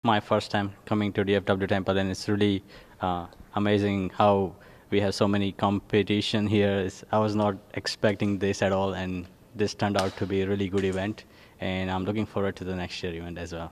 my first time coming to DFW Temple, and it's really amazing how we have so many competition here. I was not expecting this at all, and this turned out to be a really good event. And I'm looking forward to the next year event as well.